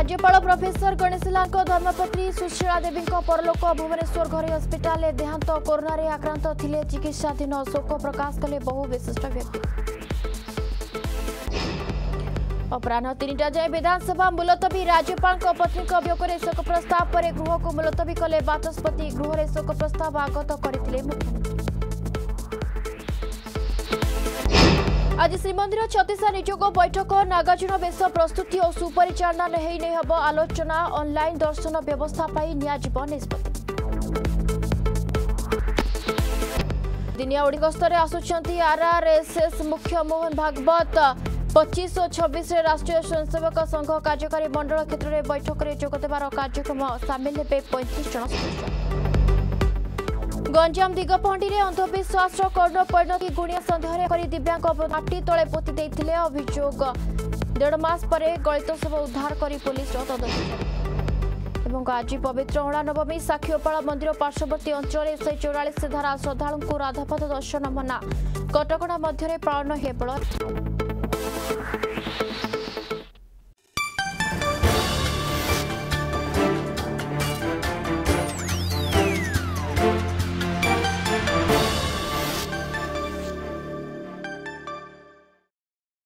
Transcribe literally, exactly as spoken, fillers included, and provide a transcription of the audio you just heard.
राज्यपाल प्रोफेसर गणेशला धर्मपत्नी सुशीला देवी परलोक भुवनेश्वर घरे हस्पिटाल देहांत कोरोना आक्रांत थिले चिकित्साधीन शोक प्रकाश कले बहु विशिष्ट व्यक्ति। अपराह तीन जाए विधानसभा मुलतवी राज्यपाल पत्नी वियोगे शोक प्रस्ताव पर गृह को मुलतवी कले बाचस्पति गृह में शोक प्रस्ताव आगत करते मुख्यमंत्री। आज श्रीमंदिर छत्तीसा नियोग बैठक नागार्जुन बेश प्रस्तुति और सुपरिचालना नहीं हब आलोचना ऑनलाइन दर्शन व्यवस्था निष्पत्ति। दिनिया ओडी गस्तर आसुचंती आरआरएसएस मुख्य मोहन भागवत पच्चीस और छब्बीस राष्ट्रीय स्वयंसेवक संघ कार्यकारी मंडल क्षेत्र में बैठक में जोग देवार कार्यक्रम सामिल हे पैंतीस जन सदस्य। गंजाम दिगपहंडी में अंधविश्वास कर्ण परिणति गुणिया सन्देह कर दिव्यांग माटी तले पोति देइथिले अभियोग डेढ़ मास पर गलित शव उद्धार कर पुलिस तदंत। आज पवित्र अणा नवमी साक्षीगोपाल मंदिर पार्श्ववर्ती अंचल एक सौ चौरालीस धारा श्रद्धालु राधापथ दर्शन मना कटकणा मध्य पालन हेबल।